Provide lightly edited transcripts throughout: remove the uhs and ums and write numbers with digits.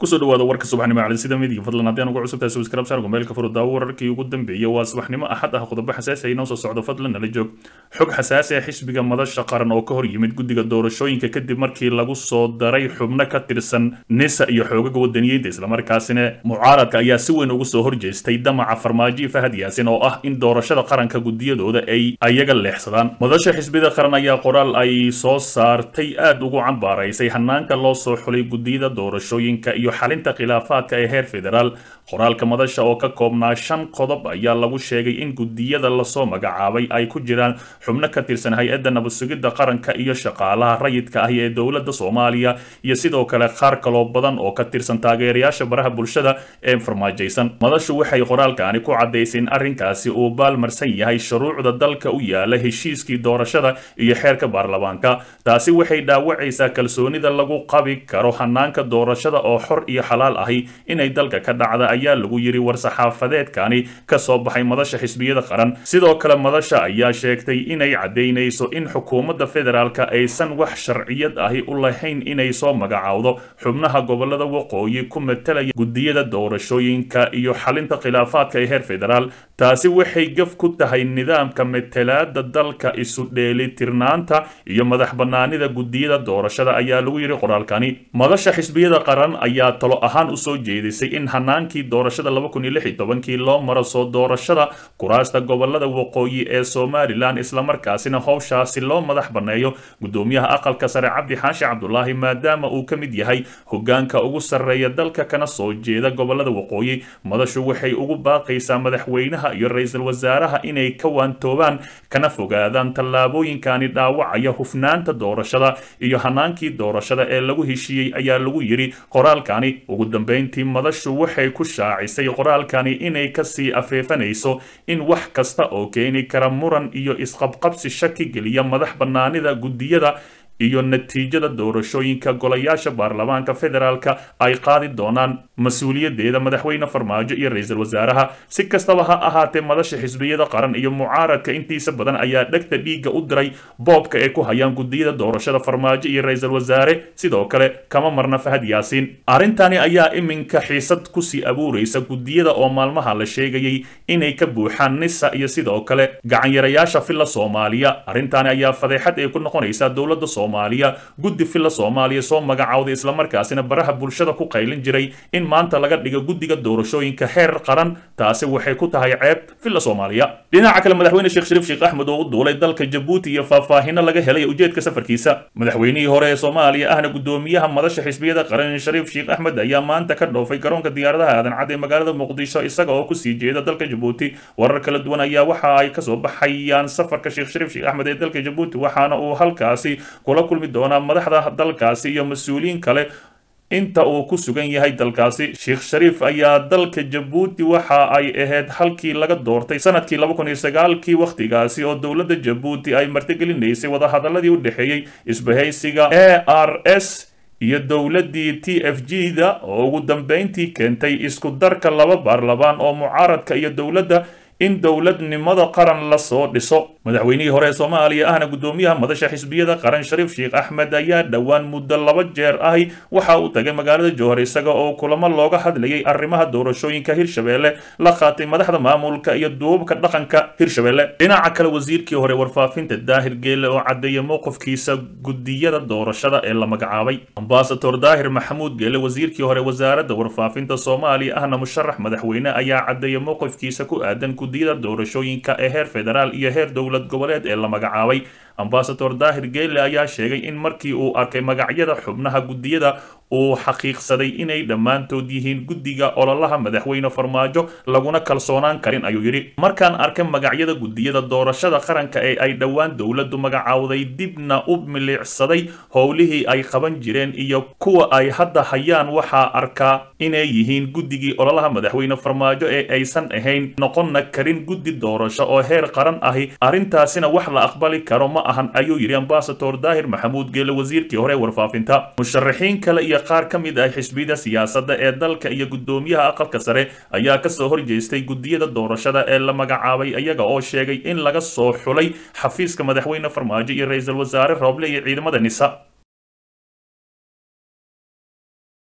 kusoo dhawaada warka subaxnimo cali sida midiga fadlan haddii aan ugu cusubtahay subscribe saar gmailka furda wararkii ugu dambeeyay waa subaxnimo axad ah qodobo xasaasi ah inoo soo socdo fadlan nala joog xog xasaasi ah xisbiga madasha qaran oo ka hor yimid guddiga doorashooyinka kadib markii lagu soo daray xubno ka tirsan nisa iyo xoogaga wadaniyiinta islamarkaasina mucaaradka ayaa si weyn ugu soo horjeestay damaca farmaajo fahad yaasin oo ah in doorashada qaranka gudiyadooda ay ayaga leexsadaan madasha xisbiga qaran ayaa qoraal ay soo saartay aad ugu cambaaraysay hanaanka loo soo xulay gudiyada doorashooyinka iyo xalinta khilaafaadka ee heer federaal qoraalka madasha oo ka koobnaa 5 qodob ayaa lagu sheegay in gudiyada la soo magacaabay ay ku jiraan xubno ka tirsan hay'adda nabad sugidda qaranka iyo shaqaalaha rayidka ah ee dawladda Soomaaliya iyo sidoo kale qaar kale badan oo ka tirsan taageerayaasha baraha bulshada ee farmaajaysan madashu waxay qoraalkaani ku cadeysay in arrinkaasi uu baalmarsan yahay shuruucda dalka u yaala heshiiskii doorashada iyo xeerka baarlamaanka taasi waxay dhaawacaysaa kalsoonida lagu qabi karo hanaanka doorashada oo xor iyo xalaal ahi inay dalka ka dhacda ayaa lagu yiri war-saxaafadeedkani ka soo baxay madasha xisbiyada qaran sidoo kale madasha ayaa sheegtay inay cadeynayso in xukuumadda federaalka aysan wax sharciyad ahi u lahayn inay soo magacaawdo xubnaha gobolada waqooyi ku metelaya gudiyada doorashooyinka iyo xalinta khilaafaadka ee heer federaal taasi waxay gaf ku tahay nidaamka metelaada dalka isu dheelitirnaanta iyo madax banaanida gudiyada doorashada ayaa lagu yiri qoraalkani madasha xisbiyada qaran ayaa talo ahaan u soo jeedisay in hanaankii doorashada 2016 loo maro soo doorashada kuraasta gobolada waqooyi ee Soomaaliland isla markaasina howshaasi loo madax baneeyo gudoomiyaha aqalka sare Cabdi Xaashi Cabdullaahi maadaama uu ka mid yahay hogaanka ugu sareeya dalka kana soo jeeda gobolada waqooyi madashu waxay ugu baaqaysaa madaxweynaha iyo ra'iisul wasaaraha inay ka waantoobaan kana fogaadaan tallaabooyinkani dhaawacaya hufnaanta doorashada iyo hanaankii doorashada ee lagu heshiiyay ayaa lagu yiri qoraalkani ugu dambeyntii madashu waxay ku shaacisay qoraalkani inay ka sii afeefanayso in wax kasta oo keeni kara muran iyo isqabqabsi shaki geliya madax banaanida gudiyada iyo natiijada doorashooyinka golayaasha baarlamaanka federaalka ay qaadi doonaan mas'uuliyadeeda madaxweyne farmaajo iyo ra'iisul wasaaraha si kastaba ha ahaatee madasha xisbiyada qaran iyo mucaaradka intiisa badan ayaa dhagta dhiiga u diray boobka ay ku hayaan gudiyada doorashada farmaajo iyo ra'iisul wasaare sidoo kale kama marna Fahad Yaasiin arintani ayaa iminka xiisad ku sii abuuraysa gudiyada oo maalmaha la sheegayay inay ka buuxaan nisa iyo sidoo kale gacan yarayaasha filla Soomaaliya arintani ayaa fadeexad ay ku noqonaysaa dawladda Soomaaliya guddi filla Soomaaliya soo magacaawday isla markaasina baraha bulshada ku qaylin jiray in maanta laga dhigo guddiga doorashooyinka heer qaran taasi waxay ku tahay ceeb filla Soomaaliya dhinaca kale madaxweyne Sheekh Shariif Sheekh Axmed oo u duulay dalka Djibouti iyo faahfaahin laga helay ujeedka safarkiisa madaxweynihii hore ee Soomaaliya ahna gudoomiyaha madasha xisbiyada qaran Shariif Sheekh Axmed ayaa maanta ka dhoofay garoonka diyaaradaha aadan cad ee magaalada Muqdisho isaga oo ku sii jeeda dalka Djibouti warar kala duwan ayaa waxa ay ka soo baxayaan safarka Sheekh Shariif Sheekh Axmed ee dalka Djibouti waxaana uu halkaasi kula kulmi doonaa madaxda dalkaasi iyo mas'uuliyiin kale inta uu ku sugan yahay dalkaasi Sheekh Shariif ayaa dalka Djibouti waxa ay ahayd halkii laga doortay sanadkii 2009 waqtigaasi oo dawladda Djibouti ay martigelinaysay wada hadaladii u dhaxeeyay isbahaysiga ARS iyo dawladii TFG-da oo ugu dambeyntii keentay isku darka laba baarlamaan oo mucaaradka iyo dawladda in dawladnimada qaran la soo dhiso madaxweynihii hore ee Soomaaliya ahna gudoomiyaha madasha xisbiyada qaran Shariif Sheekh Axmed ayaa dhawaan muddo 2 jeer ahi waxa uu tagay magaalada Jowhar isaga oo kulamo looga hadlayay arrimaha doorashooyinka Hirshabeelle la qaatay madaxda maamulka iyo duubka dhaqanka Hirshabeelle dhinaca kale wasiirkii hore warfaafinta Daahir Geele oo cadeeyay mowqifkiisa gudiyada doorashada ee la magacaabay ambassador Daahir Maxamuud Geele wasiirkii hore wasaaradda warfaafinta Soomaaliya ahna musharax madaxweyne ayaa cadeeyay mowqifkiisa ku aadan gudiyada doorashooyinka ee heer federaal iyo heer dawlad goboleed ee la magacaabay ambassador Daahir Geele ayaa sheegay in markii uu arkay magacyada xubnaha gudiyada uu xaqiiqsaday inay dhammaantood yihiin guddiga ololaha madaxweyne farmaajo laguna kalsoonaan karin ayuu yiri markaan arkay magacyada gudiyada doorashada qaranka ee ay dhawaan dawladdu magacaawday dibna u milicsaday howlihii ay qaban jireen iyo kuwa ay hadda hayaan waxa arkaa inay yihiin guddigii ololaha madaxweyne farmaajo ee aysan ahayn noqonna karin guddi doorasho oo heer qaran ahi arintaasina wax la aqbali karo ma ahan ayuu yiri ambassador Daahir Maxamuud Geele wasiirkii hore warfaafinta musharaxiin kale iyo qaar ka mid ah xisbiyada siyaasadda ee dalka iyo gudoomiyaha aqalka sare ayaa ka soo horjeestay gudiyada doorashada ee la magacaabay ayaga oo sheegay in laga soo xulay xafiiska madaxweyne farmaajo iyo ra'iisul wasaare Rooble iyo ciidamada nisa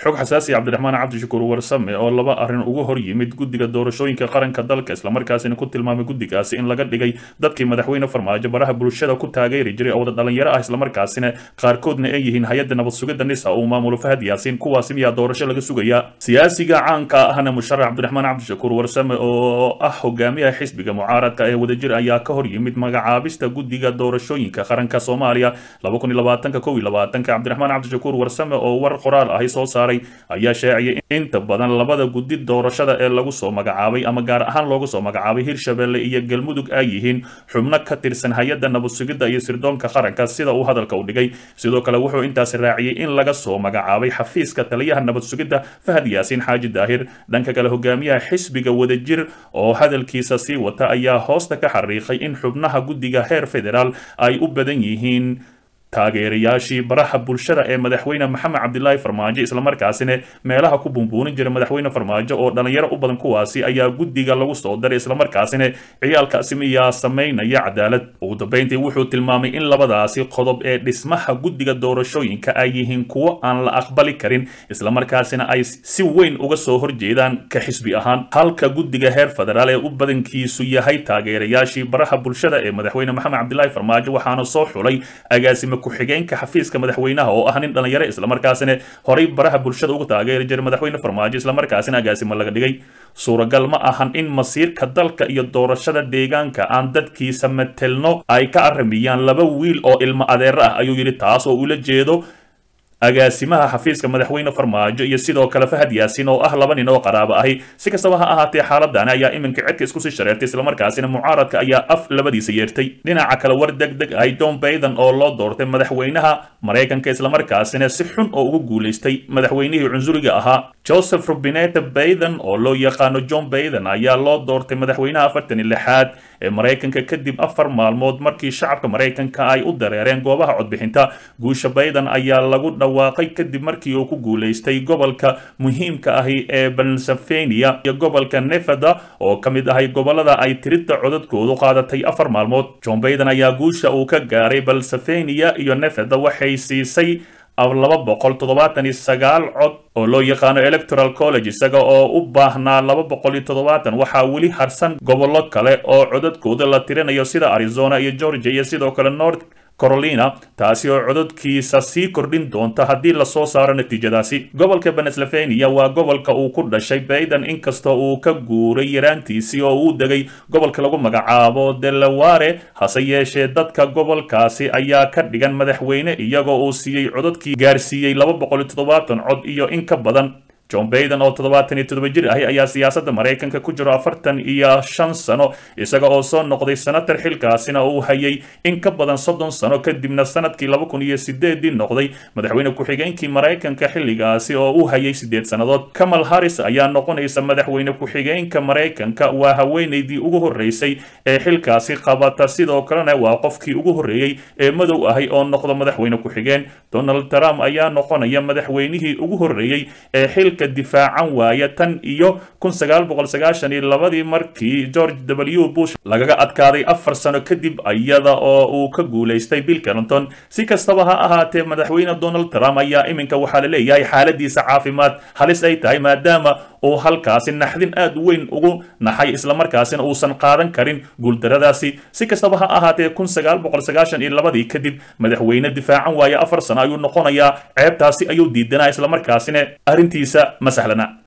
xog xasaasi Cabdiraxmaan Cabdishakuur Warsame oo laba arrin ugu hor yimid guddiga doorashooyinka qaranka dalka isla markaasina ku tilmaamay guddigaasi in laga dhigay dadkii madaxweyne farmaajo baraha bulshada ku taageeri jiray oo wada dhalinyaro ah isla markaasina qaarkoodna ay yihiin hay'adda nabad sugidda NISA oo maamulo Fahad Yaasiin kuwaasi miyaa doorasho laga sugayaa siyaasiga caanka ahna musharax Cabdiraxmaan Cabdishakuur Warsame oo ah hogaamiyaha xisbiga mucaaradka ee wadajir ayaa ka hor yimid magacaabista guddiga doorashooyinka qaranka Soomaaliya 2021 Cabdiraxmaan Cabdishakuur Warsame oo war qoraal ah soo saaray ayaa sheegay inta badan labada guddi doorashada ee lagu soo magacaabay ama gaar ahaan loogu soo magacaabay Hirshabelle iyo Galmudug ay yihiin xubno ka tirsan hay'adda nabad sugidda iyo sirdoonka qaranka sida uu hadalka u dhigay sidoo kale wuxuu intaas raaciyay in laga soo magacaabay xafiiska taliyaha nabad sugidda Fahad Yaasiin Xaaji Daahir dhanka kale hogaamiyaha xisbiga wadajir oo hadalkiisa sii wata ayaa hoosta ka xariiqay in xubnaha guddiga heer federaal ay u badan yihiin taageerayaashii baraha bulshada ee madaxweyne Maxamed Cabdullaahi Farmaajo isla markaasina meelaha ku bumbuunin jiray madaxweyne Farmaajo oo dhalinyaro u badan kuwaasi ayaa guddiga lagu soo daray isla markaasina ciyaalkaasi miyaa sameynaya cadaalad ugu dambeyntii wuxuu tilmaamay in labadaasi qodob ee dhismaha guddiga doorashooyinka ay yihiin kuwo aan la aqbali karin isla markaasina ay si weyn uga soo horjeedaan ka xisbi ahaan halka guddiga heer federaal ee u badankiisu yahay taageerayaashii baraha bulshada ee madaxweyne Maxamed Cabdullaahi Farmaajo waxaana soo xulay agaasimo ku-xigeenka xafiiska madaxweynaha oo ah nin dhalinyaro isla markaasina horay baraha bulshada ugu taageeri jiray madaxweyne Farmaajo isla markaasina agaasimo laga dhigay suuragal ma ahan in masiirka dalka iyo doorashada deegaanka aan dadkiisa metelno ay ka arrimiyaan laba wiil oo ilmo adeer ah ayuu yiri taas oo ula jeedo agaasimaha xafiiska madaxweyne Farmaajo iyo sidoo kale Fahad Yaasiin oo ah laba nin oo qaraabo ahi si kastaba ha ahaatee xaaladdan ayaa iminka cidka isku sii shareertay isla markaasina mucaaradka ayaa af labadiisa yeertay dhinaca kale war degdeg ah Joe Biden oo loo doortay madaxweynaha Mareykanka isla markaasina si xun oo ugu guuleystay madaxweynihii cunsuriga ahaa Joseph Robinette Biden oo loo yaqaano Joe Biden ayaa loo doortay madaxweynaha 46aad ee Mareykanka kadib 4 maalmood markii shacabka Mareykanka ay u dareereen goobaha codbixinta guusha Biden ayaa lagu dhawaaqay kadib markii uu ku guuleystay gobolka muhiimka ah ee Pennsylvania iyo gobolka Nevada oo kamid ah gobolada ay tirada codadkoodu qaadatay 4 maalmood Joe Biden ayaa guusha uu ka gaaray Pennsylvania iyo Nevada waxay siisay 279 cod oo loo yaqaano Electoral College isaga oo u baahnaa 270 waxaa weli harsan gobollo kale oo codadkooda la tirinayo sida Arizona iyo Georgia iyo sidoo kale North Carolina taasi oo codadkiisa sii kordhin doonta haddii la soo saaro natiijadaasi gobolka Pennsylvania waa gobolka uu ku dhashay Biden inkastoo uu ka guuray yaraantiisii oo uu degay gobolka lagu magacaabo Delaware hase yeeshee dadka gobolkaasi ayaa ka dhigan madaxweyne iyagoo uu siiyey codadkii gaarsiiyey 270 cod iyo in ka badan Joe Biden oo 77 jir ah ayaa siyaasadda Mareykanka ku jiro 45 sano isaga oo soo noqday senator xilkaasina uu hayay in ka badan 30 sano kadibna sanadkii 2008 noqday madaxweyne ku-xigeenkii Mareykanka xilligaasi oo uu hayay 8 sanadood Kamala Harris ayaa noqonaysa madaxweyne ku-xigeenka Mareykanka waa haweeneydii ugu horeysay ee xilkaasi qabata sidoo kalena waa qofkii ugu horeeyay ee madow ahay oo noqdo madaxweyne ku-xigeen Donald Trump ayaa noqonaya madaxweynihii ugu horeeyay ee xilka difaacan waaya tan iyo 1992 markii George W Bush lagaga adkaaday 4 sano kadib iyada oo uu ka guuleystay Bill Clinton si kastaba ha ahaatee madaxweyne Donald Trump ayaa iminka waxaa la leeyahay xaaladiisa caafimaad halis ay tahay maadaama uu halkaasi naxdin aad weyn ugu naxay isla markaasina uusan qaadan karin guuldaradaasi si kastaba ha ahaatee 1992 kadib madaxweyne difaacan waaya 4 sano ayuu noqonayaa ceebtaasi ayuu diidanaa isla markaasina arrintiisa ما سهلنا